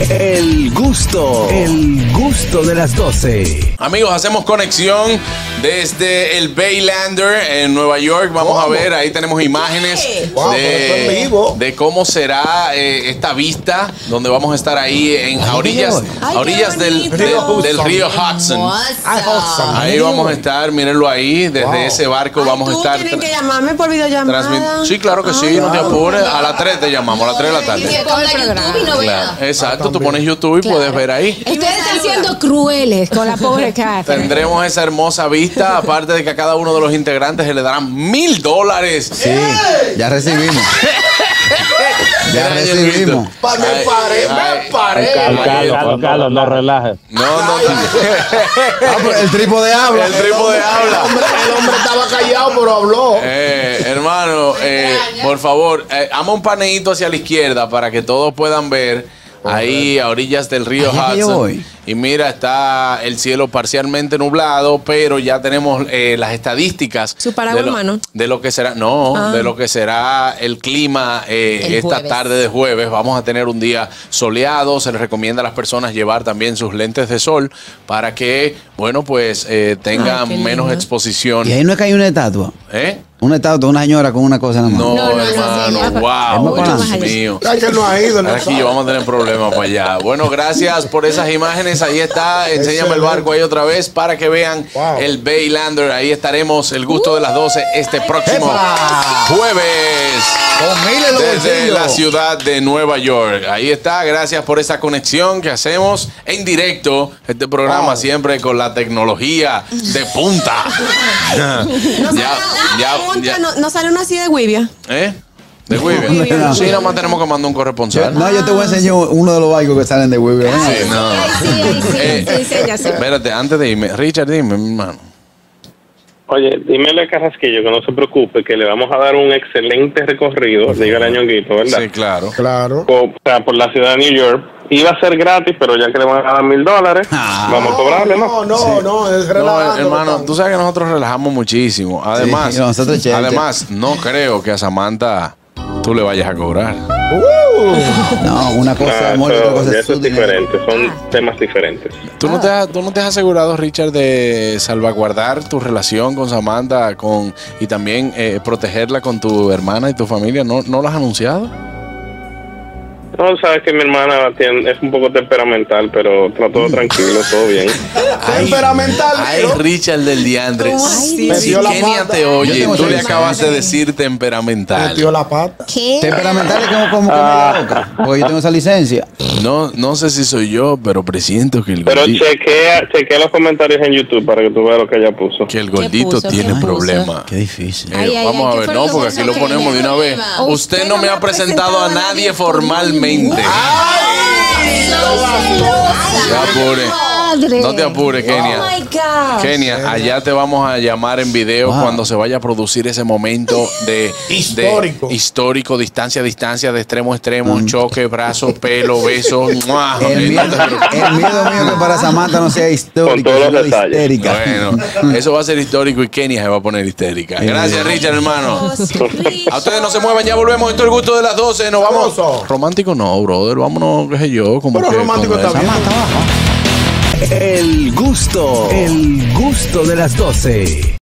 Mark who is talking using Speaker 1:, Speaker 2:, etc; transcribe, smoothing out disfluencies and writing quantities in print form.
Speaker 1: El gusto de las 12.
Speaker 2: Amigos, hacemos conexión desde el Baylander en Nueva York. Vamos a ver, ahí tenemos imágenes de cómo será esta vista, donde vamos a estar ahí a orillas del río Hudson. Ahí vamos a estar, mírenlo ahí, desde ese barco vamos a estar.
Speaker 3: Tienen que llamarme por videollamada.
Speaker 2: Sí, claro que sí, no te apures. A las 3 te llamamos, a las 3 de la tarde.
Speaker 4: Que ponga YouTube y no vea.
Speaker 2: Exacto, tú pones YouTube y puedes ver ahí.
Speaker 3: Ustedes están siendo crueles con la pobre Catherine.
Speaker 2: Tendremos esa hermosa vista, aparte de que a cada uno de los integrantes se le darán $1,000.
Speaker 5: Sí, ya recibimos. Ya recibimos.
Speaker 2: Me paré.
Speaker 6: Carlos, no relajes.
Speaker 2: No.
Speaker 5: El trípode habla.
Speaker 2: El trípode habla.
Speaker 7: El hombre estaba callado, pero habló.
Speaker 2: Hermano, por favor, ama un paneíto hacia la izquierda para que todos puedan ver. Ahí a orillas del río Hudson. Y mira, está el cielo parcialmente nublado, pero ya tenemos las estadísticas
Speaker 3: ¿Su paraguas, hermano?
Speaker 2: de lo que será, de lo que será el clima esta
Speaker 4: jueves.
Speaker 2: tarde de jueves. Vamos a tener un día soleado. Se les recomienda a las personas llevar también sus lentes de sol para que, bueno, pues tengan menos exposición.
Speaker 5: Y ahí no es que hay una estatua. Una estatua, una señora con una cosa en la mano.
Speaker 2: No, hermano, wow, Dios mío.
Speaker 7: Que no ha ido.
Speaker 2: Aquí vamos a tener problemas para allá. Bueno, gracias por esas imágenes. Ahí está. Enséñame el barco ahí otra vez para que vean el Baylander. Ahí estaremos, el gusto de las 12, este próximo jueves. Desde la ciudad de Nueva York. Ahí está. Gracias por esa conexión que hacemos en directo. Este programa siempre con la tecnología de punta.
Speaker 3: No sale una así de Wibia.
Speaker 2: ¿De Wibia? Sí, nada más tenemos que mandar un corresponsal.
Speaker 5: No, yo te voy a enseñar uno de los barcos que salen de Wibia.
Speaker 2: Sí, no.
Speaker 3: Sí.
Speaker 2: Espérate, antes de irme, Richard, dime, mi hermano.
Speaker 6: Oye, dímele a Carrasquillo que no se preocupe, que le vamos a dar un excelente recorrido, dígale a Ñonguito, ¿verdad?
Speaker 2: Sí, claro.
Speaker 6: Por la ciudad de New York. Iba a ser gratis, pero ya que le van a dar $1,000, vamos a cobrarle, ¿no?
Speaker 7: No, es relajado.
Speaker 2: Hermano, tú sabes que nosotros relajamos muchísimo. Además, no creo que a Samantha tú le vayas a cobrar.
Speaker 5: No, una cosa es amor y otra cosa
Speaker 6: eso es diferente, son temas diferentes.
Speaker 2: ¿Tú no te has asegurado, Richard, de salvaguardar tu relación con Samantha y también protegerla con tu hermana y tu familia? ¿No lo has anunciado?
Speaker 6: No, sabes que mi hermana es un poco temperamental, pero está todo tranquilo, todo bien.
Speaker 7: Temperamental.
Speaker 2: Ay, Richard del Diandre. Si Kenia te oye, tú le acabas de decir temperamental.
Speaker 7: Metió la pata.
Speaker 4: ¿Qué?
Speaker 5: Temperamental es como que media loca. Porque yo tengo esa licencia.
Speaker 2: No sé si soy yo, pero presiento que el
Speaker 6: Pero
Speaker 2: gordito,
Speaker 6: chequea los comentarios en YouTube para que tú veas lo que ella puso.
Speaker 2: que el gordito
Speaker 4: puso?
Speaker 2: tiene
Speaker 4: ¿Qué puso?
Speaker 2: problemas.
Speaker 5: Qué difícil.
Speaker 2: Vamos a ver, no, porque aquí lo ponemos de una vez. Usted no me ha presentado a nadie formalmente. No te apures, Kenia.
Speaker 4: Oh my God.
Speaker 2: Kenia, allá te vamos a llamar en video cuando se vaya a producir ese momento de histórico, distancia a distancia, de extremo a extremo, choque, brazo, pelo, beso.
Speaker 5: El miedo mío que para Samantha no sea histórico,
Speaker 6: Con todos los
Speaker 5: sino
Speaker 6: detalles.
Speaker 5: histérica.
Speaker 2: Bueno, eso va a ser histórico y Kenia se va a poner histérica. Gracias, Richard, hermano. A ustedes no se muevan, ya volvemos. Esto es el gusto de las 12. Nos vamos. Romántico no, brother. Vámonos, qué sé yo. Como
Speaker 7: Pero
Speaker 2: que
Speaker 7: romántico está bien.
Speaker 1: El gusto de las 12.